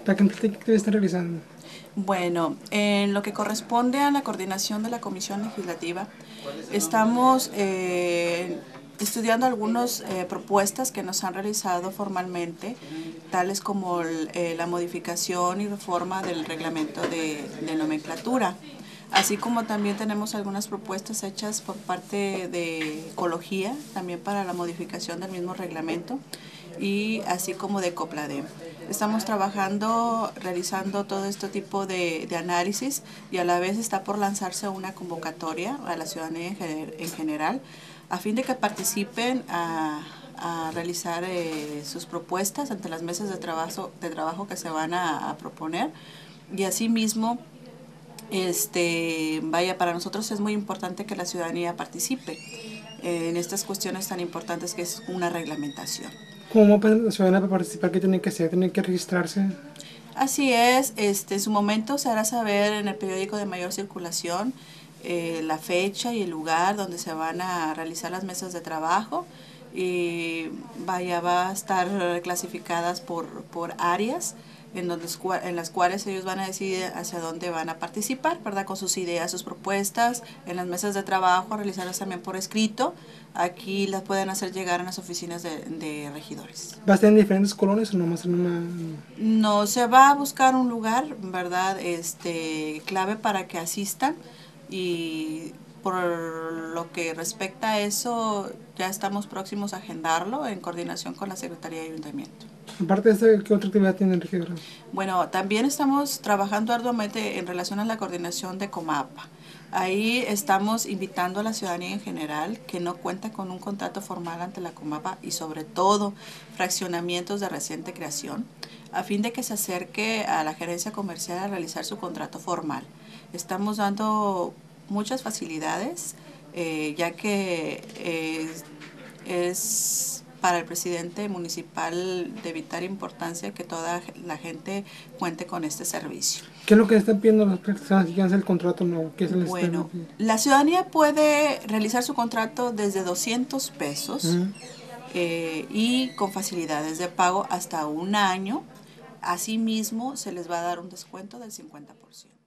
¿Qué actividades están realizando? Bueno, en lo que corresponde a la coordinación de la Comisión Legislativa, estamos estudiando algunas propuestas que nos han realizado formalmente, tales como la modificación y reforma del reglamento de nomenclatura. Así como también tenemos algunas propuestas hechas por parte de Ecología, también para la modificación del mismo reglamento, y así como de COPLADEM. Estamos trabajando, realizando todo este tipo de análisis, y a la vez está por lanzarse una convocatoria a la ciudadanía en general a fin de que participen a realizar sus propuestas ante las mesas de trabajo que se van a proponer, y asimismo vaya, para nosotros es muy importante que la ciudadanía participe en estas cuestiones tan importantes que es una reglamentación. ¿Cómo pueden la ciudadana para participar? ¿Qué tienen que hacer? ¿Tienen que registrarse? Así es, en su momento se hará saber en el periódico de mayor circulación la fecha y el lugar donde se van a realizar las mesas de trabajo, y vaya, va a estar clasificadas por áreas en las cuales ellos van a decidir hacia dónde van a participar, ¿verdad? Con sus ideas, sus propuestas, en las mesas de trabajo, realizarlas también por escrito. Aquí las pueden hacer llegar en las oficinas de regidores. ¿Va a estar en diferentes colonias o nomás en una? No, se va a buscar un lugar, ¿verdad? Clave para que asistan, y por lo que respecta a eso, ya estamos próximos a agendarlo en coordinación con la Secretaría de Ayuntamiento. Aparte de esto, ¿qué otra actividad tienen, regidora? Bueno, también estamos trabajando arduamente en relación a la coordinación de Comapa. Ahí estamos invitando a la ciudadanía en general que no cuenta con un contrato formal ante la Comapa, y sobre todo fraccionamientos de reciente creación, a fin de que se acerque a la gerencia comercial a realizar su contrato formal. Estamos dando muchas facilidades, ya que es para el presidente municipal de vital importancia que toda la gente cuente con este servicio. ¿Qué es lo que están pidiendo las personas que quieren hacer el contrato nuevo? ¿Qué se les está Bueno, pidiendo? la ciudadanía puede realizar su contrato desde 200 pesos y con facilidades de pago hasta un año. Asimismo, se les va a dar un descuento del 50%.